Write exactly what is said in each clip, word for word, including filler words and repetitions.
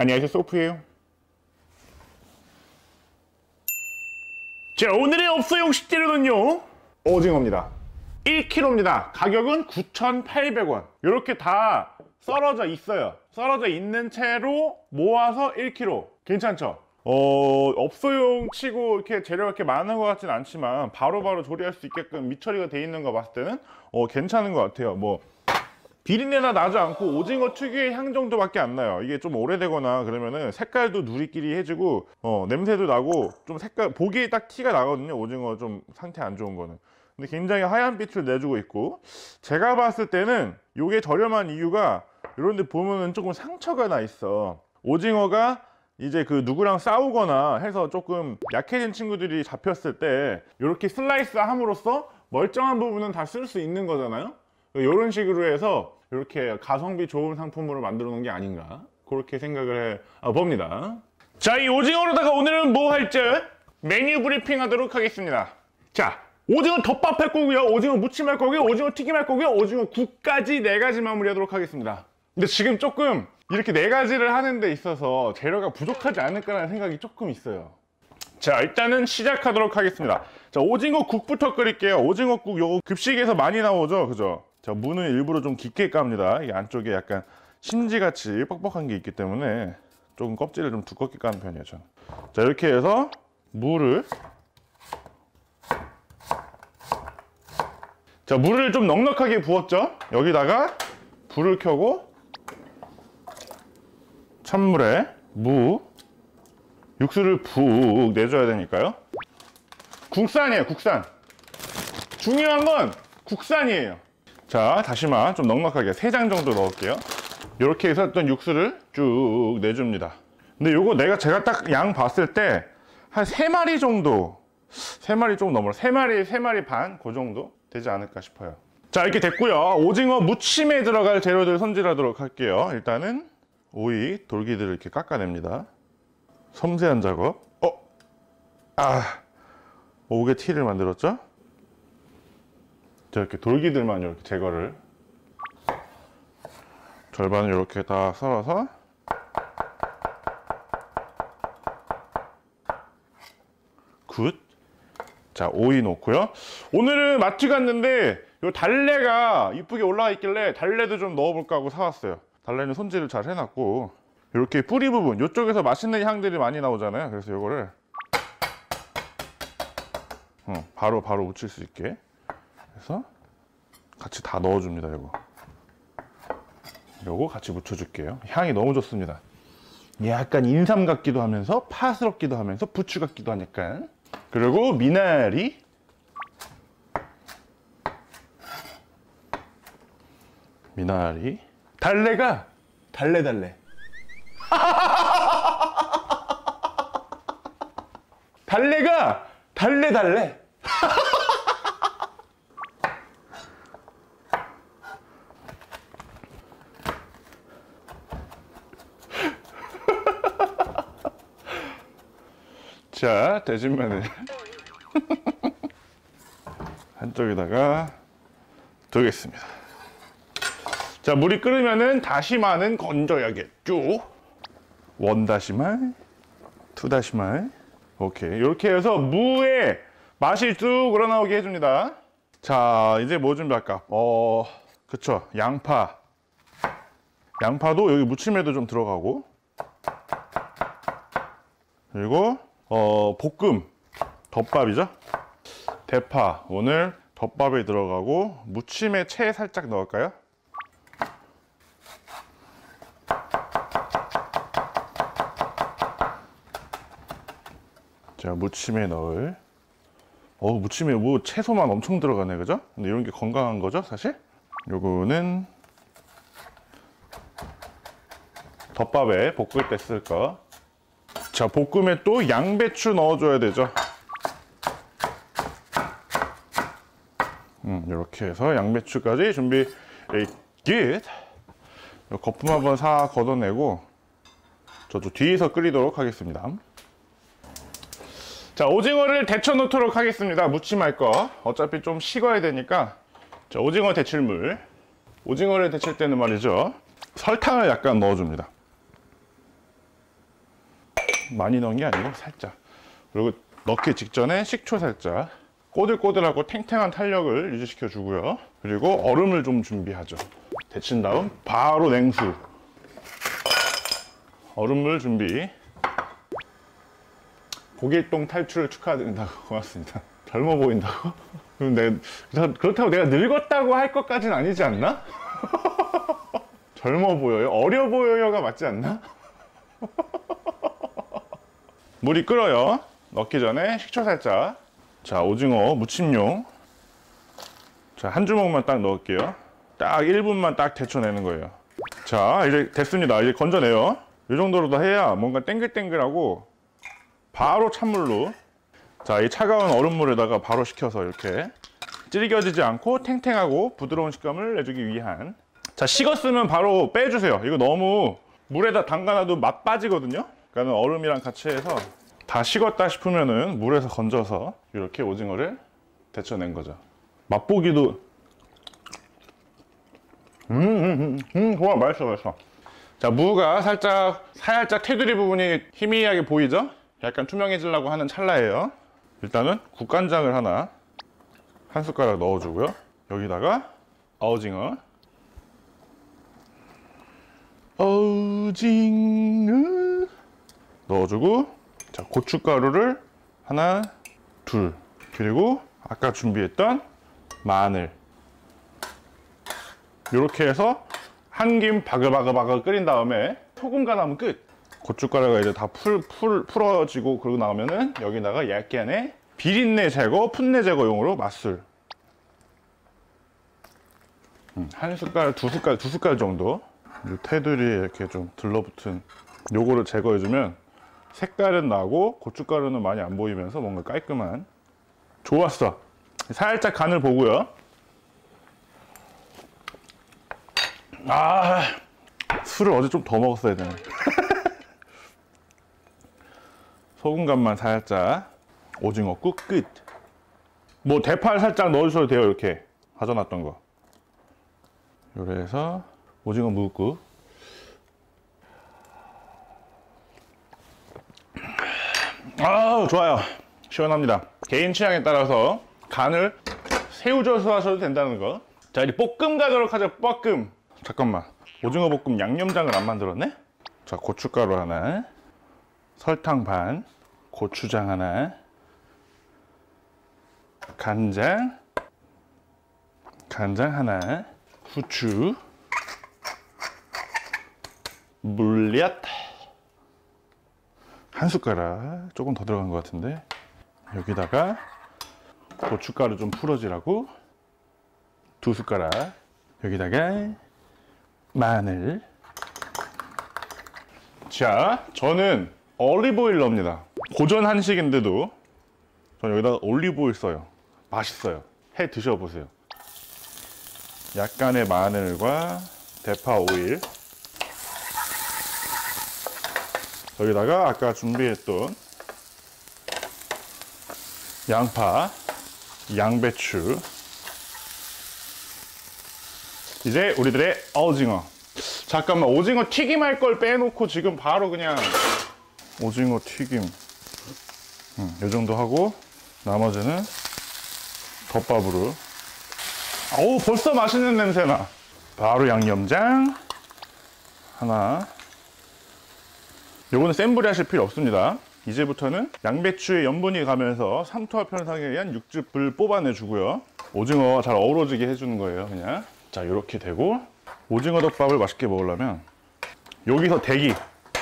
안녕하세요, 소프예요. 자, 오늘의 업소용 식재료는요, 오징어입니다. 일 킬로그램입니다. 가격은 구천팔백 원. 이렇게 다 썰어져 있어요. 썰어져 있는 채로 모아서 일 킬로그램. 괜찮죠? 어, 업소용 치고 이렇게 재료가 이렇게 많은 것 같진 않지만 바로바로 바로 조리할 수 있게끔 미처리가 돼 있는 거 봤을 때는 어, 괜찮은 것 같아요. 뭐 비린내나 나지 않고 오징어 특유의 향 정도밖에 안 나요. 이게 좀 오래되거나 그러면은 색깔도 누리끼리해지고 어, 냄새도 나고 좀 색깔 보기에 딱 티가 나거든요. 오징어 좀 상태 안 좋은 거는. 근데 굉장히 하얀 빛을 내주고 있고, 제가 봤을 때는 이게 저렴한 이유가 이런 데 보면은 조금 상처가 나 있어. 오징어가 이제 그 누구랑 싸우거나 해서 조금 약해진 친구들이 잡혔을 때 이렇게 슬라이스 함으로써 멀쩡한 부분은 다 쓸 수 있는 거잖아요. 이런 식으로 해서 이렇게 가성비 좋은 상품으로 만들어 놓은 게 아닌가, 그렇게 생각을 해 봅니다. 자, 이 오징어로다가 오늘은 뭐 할지 메뉴 브리핑 하도록 하겠습니다. 자, 오징어 덮밥 할 거고요, 오징어 무침 할 거고요, 오징어 튀김 할 거고요, 오징어 국까지 네 가지 마무리 하도록 하겠습니다. 근데 지금 조금 이렇게 네 가지를 하는 데 있어서 재료가 부족하지 않을까라는 생각이 조금 있어요. 자, 일단은 시작하도록 하겠습니다. 자, 오징어 국부터 끓일게요. 오징어 국 요거 급식에서 많이 나오죠, 그죠? 자, 무는 일부러 좀 깊게 깝니다. 이 안쪽에 약간 심지같이 뻑뻑한 게 있기 때문에 조금 껍질을 좀 두껍게 까는 편이에요, 저는. 자, 이렇게 해서 무를, 자, 물을 좀 넉넉하게 부었죠? 여기다가 불을 켜고 찬물에 무, 육수를 푹 내줘야 되니까요. 국산이에요, 국산. 중요한 건 국산이에요. 자, 다시마 좀 넉넉하게 세 장 정도 넣을게요. 이렇게 해서 어떤 육수를 쭉 내줍니다. 근데 요거 내가 제가 딱 양 봤을 때 한 세 마리 정도, 세 마리 조금 넘어, 세 마리, 세 마리 반, 그 정도 되지 않을까 싶어요. 자, 이렇게 됐고요. 오징어 무침에 들어갈 재료들 손질하도록 할게요. 일단은 오이, 돌기들을 이렇게 깎아냅니다. 섬세한 작업. 어? 아, 옥에 티를 만들었죠? 자, 이렇게 돌기들만 이렇게 제거를, 절반을 이렇게 다 썰어서 굿. 자, 오이 놓고요. 오늘은 마트 갔는데 요 달래가 이쁘게 올라가 있길래 달래도 좀 넣어볼까 하고 사왔어요. 달래는 손질을 잘 해놨고, 이렇게 뿌리 부분, 이쪽에서 맛있는 향들이 많이 나오잖아요. 그래서 이거를 어, 바로 바로 묻힐 수 있게 해서 같이 다 넣어줍니다. 이거 요거 같이 묻혀줄게요. 향이 너무 좋습니다. 약간 인삼 같기도 하면서 파스럽기도 하면서 부추 같기도 하니까. 그리고 미나리, 미나리, 달래가 달래달래 달래가 달래달래 자, 대진 마늘 한쪽에다가 두겠습니다. 자, 물이 끓으면은 다시마는 건져야겠죠. 원다시마, 투다시마. 오케이, 이렇게 해서 무에 맛이 쭉 우러나오게 해줍니다. 자, 이제 뭐 준비할까? 어, 그쵸, 양파. 양파도 여기 무침에도 좀 들어가고, 그리고 어, 볶음, 덮밥이죠. 대파, 오늘 덮밥에 들어가고 무침에 채 살짝 넣을까요? 자, 무침에 넣을, 어, 무침에 뭐 채소만 엄청 들어가네, 그죠? 근데 이런 게 건강한 거죠, 사실? 요거는 덮밥에 볶을 때 쓸 거. 자, 볶음에 또 양배추 넣어줘야 되죠. 음, 이렇게 해서 양배추까지 준비 끝. 거품 한번 싹 걷어내고 저도 뒤에서 끓이도록 하겠습니다. 자, 오징어를 데쳐 놓도록 하겠습니다. 무침할 거 어차피 좀 식어야 되니까. 자, 오징어 데칠물. 오징어를 데칠 때는 말이죠, 설탕을 약간 넣어줍니다. 많이 넣은 게 아니고 살짝. 그리고 넣기 직전에 식초 살짝. 꼬들꼬들하고 탱탱한 탄력을 유지시켜 주고요. 그리고 얼음을 좀 준비하죠. 데친 다음 바로 냉수. 얼음물 준비. 고길동 탈출 축하드린다고. 고맙습니다. 젊어 보인다고? 그럼 내가, 그렇다고 내가 늙었다고 할 것까지는 아니지 않나? 젊어 보여요? 어려 보여요가 맞지 않나? 물이 끓어요. 넣기 전에 식초 살짝. 자, 오징어 무침용. 자, 한 주먹만 딱 넣을게요. 딱 일 분만 딱 데쳐내는 거예요. 자, 이제 됐습니다. 이제 건져내요. 이 정도로 더 해야 뭔가 땡글땡글하고 바로 찬물로. 자, 이 차가운 얼음물에다가 바로 식혀서 이렇게 질겨지지 않고 탱탱하고 부드러운 식감을 내주기 위한. 자, 식었으면 바로 빼주세요. 이거 너무 물에다 담가놔도 맛 빠지거든요. 그러니까 얼음이랑 같이 해서 다 식었다 싶으면은 물에서 건져서 이렇게 오징어를 데쳐낸 거죠. 맛보기도 음, 음, 음, 음, 좋아, 맛있어, 맛있어. 자, 무가 살짝 살짝 테두리 부분이 희미하게 보이죠? 약간 투명해지려고 하는 찰나예요. 일단은 국간장을 하나 한 숟가락 넣어주고요. 여기다가 어징어 어징어 넣어주고, 자, 고춧가루를 하나, 둘, 그리고 아까 준비했던 마늘. 이렇게 해서 한 김 바글바글바글 끓인 다음에 소금 간하면 끝. 고춧가루가 이제 다 풀, 풀, 풀어지고 그러고 나오면은 여기다가 약간의 비린내 제거, 풋내 제거용으로 맛술. 음, 한 숟갈, 두 숟갈, 두 숟갈 정도. 이 테두리에 이렇게 좀 들러붙은 요거를 제거해주면 색깔은 나고 고춧가루는 많이 안 보이면서 뭔가 깔끔한. 좋았어. 살짝 간을 보고요. 아, 술을 어제 좀 더 먹었어야 되네. 소금 간만 살짝. 오징어 국 끝. 뭐 대파 살짝 넣어주셔도 돼요. 이렇게 가져놨던 거. 요래서 오징어 무국. 아, 좋아요. 시원합니다. 개인 취향에 따라서 간을 새우젓으로 하셔도 된다는 거. 자, 이제 볶음 가도록 하죠. 볶음. 잠깐만, 오징어 볶음 양념장을 안 만들었네? 자, 고춧가루 하나, 설탕 반, 고추장 하나, 간장, 간장 하나, 후추, 물엿 한 숟가락, 조금 더 들어간 것 같은데. 여기다가 고춧가루 좀 풀어지라고 두 숟가락. 여기다가 마늘. 자, 저는 올리브오일 넣습니다. 고전 한식인데도 저는 여기다가 올리브오일 써요. 맛있어요. 해 드셔보세요. 약간의 마늘과 대파 오일. 여기다가 아까 준비했던 양파, 양배추. 이제 우리들의 오징어. 잠깐만, 오징어 튀김할 걸 빼놓고 지금 바로 그냥 오징어 튀김. 음, 이 정도 하고 나머지는 덮밥으로. 어우, 벌써 맛있는 냄새나. 바로 양념장 하나. 요거는 센 불에 하실 필요 없습니다. 이제부터는 양배추의 염분이 가면서 삼투압 현상에 의한 육즙을 뽑아내 주고요. 오징어와 잘 어우러지게 해주는 거예요, 그냥. 자, 이렇게 되고, 오징어 덮밥을 맛있게 먹으려면 여기서 대기.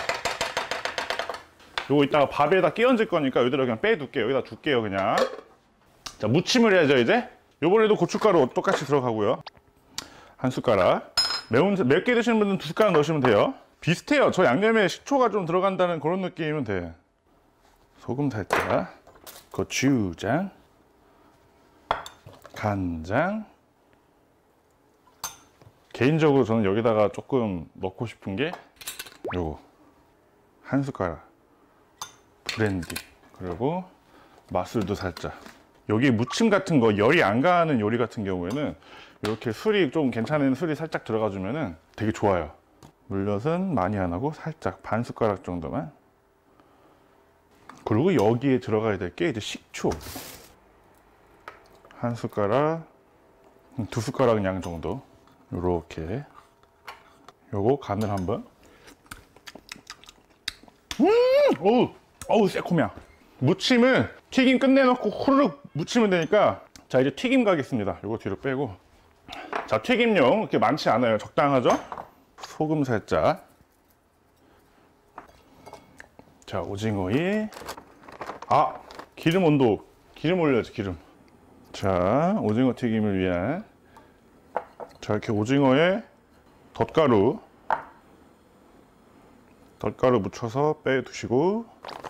요거 이따가 밥에다 끼얹을 거니까 여기다 그냥 빼둘게요. 여기다 둘게요, 그냥. 자, 무침을 해야죠, 이제. 요번에도 고춧가루 똑같이 들어가고요. 한 숟가락. 매운, 맵게 드시는 분들은 두 숟가락 넣으시면 돼요. 비슷해요. 저 양념에 식초가 좀 들어간다는 그런 느낌이면 돼. 소금 살짝, 고추장, 간장. 개인적으로 저는 여기다가 조금 넣고 싶은 게 요거 한 숟가락 브랜디, 그리고 맛술도 살짝. 여기 무침 같은 거 열이 안 가는 요리 같은 경우에는 이렇게 술이 좀 괜찮은 술이 살짝 들어가 주면은 되게 좋아요. 물엿은 많이 안 하고 살짝 반 숟가락 정도만. 그리고 여기에 들어가야 될 게 이제 식초 한 숟가락, 두 숟가락 양 정도. 요렇게 요거 간을 한번. 음! 어우, 어우, 새콤이야. 무침은 튀김 끝내놓고 후루룩 무치면 되니까. 자, 이제 튀김 가겠습니다. 요거 뒤로 빼고. 자, 튀김용 이렇게 많지 않아요. 적당하죠? 소금 살짝. 자, 오징어에, 아, 기름 온도, 기름 올려야지, 기름. 자, 오징어 튀김을 위한, 자, 이렇게 오징어에 덧가루, 덧가루 묻혀서 빼두시고,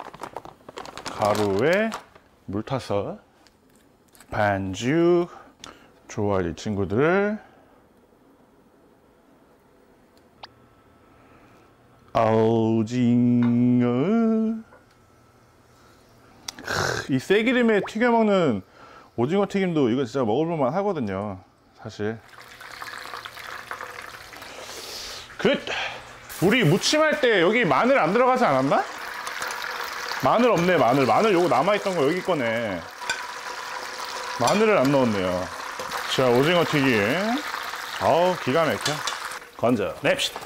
가루에 물 타서 반죽. 좋아할 이 친구들. 오징어. 이 쇠기름에 튀겨 먹는 오징어 튀김도 이거 진짜 먹을만 하거든요, 사실. 그 우리 무침할 때 여기 마늘 안 들어가지 않았나? 마늘 없네. 마늘 마늘 요거 남아있던 거 여기 거네. 마늘을 안 넣었네요. 자, 오징어 튀김. 아우, 기가 막혀. 건져 냅시다.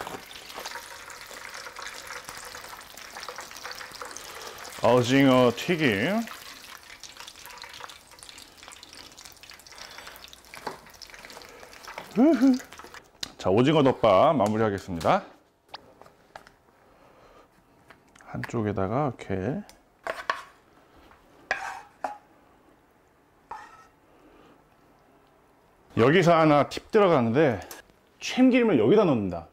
오징어 튀김. 으흐. 자, 오징어 덮밥 마무리하겠습니다. 한쪽에다가 이렇게 여기서 하나 팁 들어가는데, 참기름을 여기다 넣는다.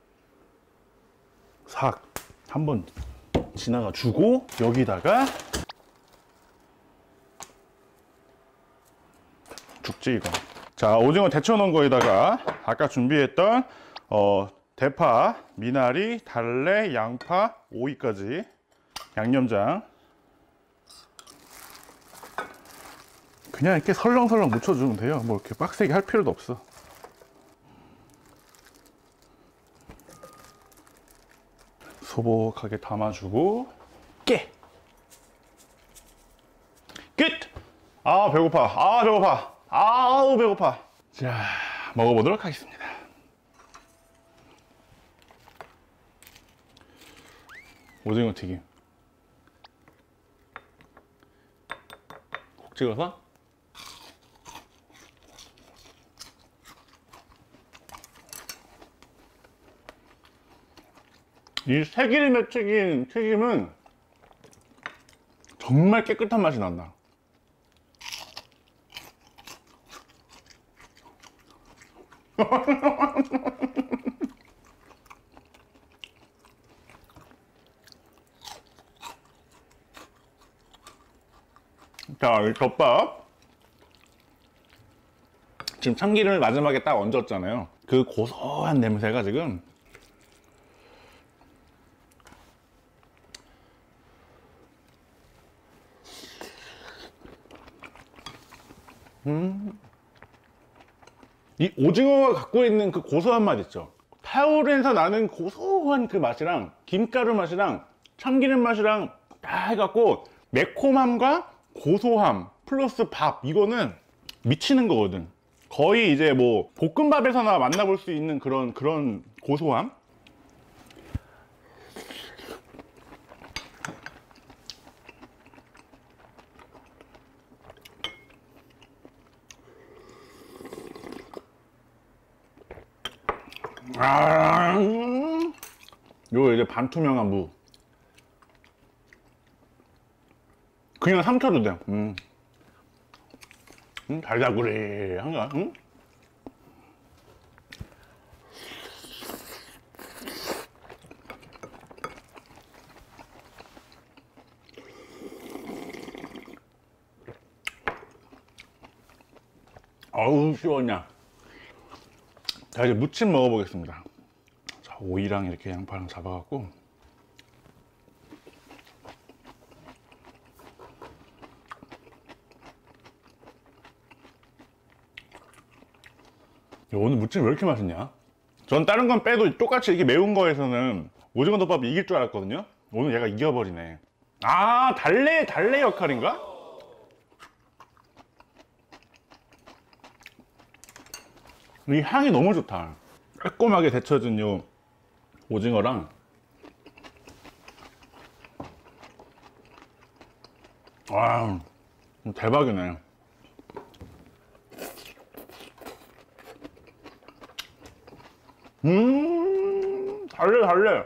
싹 한번 지나가 주고 여기다가 죽지 이거. 자, 오징어 데쳐 놓은 거에다가 아까 준비했던 어, 대파, 미나리, 달래, 양파, 오이까지, 양념장 그냥 이렇게 설렁설렁 묻혀주면 돼요. 뭐 이렇게 빡세게 할 필요도 없어. 소복하게 담아주고 깨! 끝! 아, 배고파. 아, 배고파. 아우, 배고파. 자, 먹어보도록 하겠습니다. 오징어 튀김 콕 찍어서 이 새기름에 튀긴 튀김은 정말 깨끗한 맛이 난다. 자, 이 덮밥 지금 참기름을 마지막에 딱 얹었잖아요. 그 고소한 냄새가 지금 음. 이 오징어가 갖고 있는 그 고소한 맛 있죠. 타우른에서 나는 고소한 그 맛이랑 김가루 맛이랑 참기름 맛이랑 다 해갖고 매콤함과 고소함 플러스 밥, 이거는 미치는 거거든. 거의 이제 뭐 볶음밥에서나 만나볼 수 있는 그런 그런 고소함. 아, 음. 요거 이제 반투명한 무. 그냥 삼켜도 돼. 음. 음, 달달구리한가? 응? 어우, 시원냐. 자, 이제 무침 먹어보겠습니다. 자, 오이랑 이렇게 양파랑 잡아갖고 야, 오늘 무침 왜 이렇게 맛있냐? 전 다른 건 빼도 똑같이 이렇게 매운 거에서는 오징어 덮밥이 이길 줄 알았거든요. 오늘 얘가 이겨버리네. 아, 달래, 달래 역할인가? 이 향이 너무 좋다. 깔끔하게 데쳐진 요 오징어랑 와, 대박이네. 음, 달래, 달래.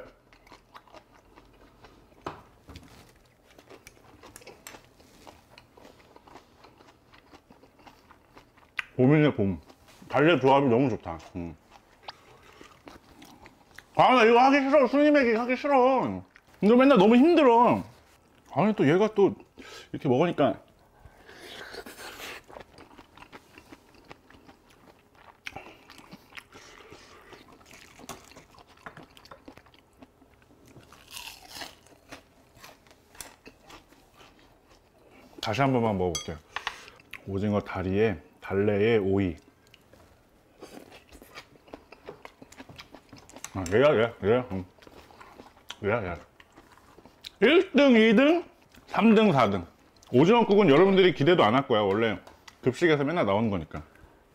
봄이네, 봄. 달래 조합이 너무 좋다. 음. 아, 나 이거 하기 싫어. 스님에게 하기 싫어. 이거 맨날 너무 힘들어. 아니, 또 얘가 또 이렇게 먹으니까. 다시 한 번만 먹어볼게요. 오징어 다리에 달래에 오이. 아, 얘야, 얘야, 얘야. 응. 얘야, 얘야. 일 등, 이 등, 삼 등, 사 등. 오징어국은 여러분들이 기대도 안 할 거야. 원래 급식에서 맨날 나오는 거니까.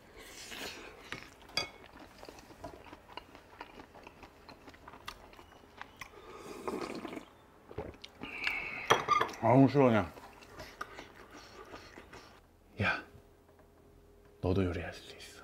아우, 시원해. 야, 너도 요리할 수 있어.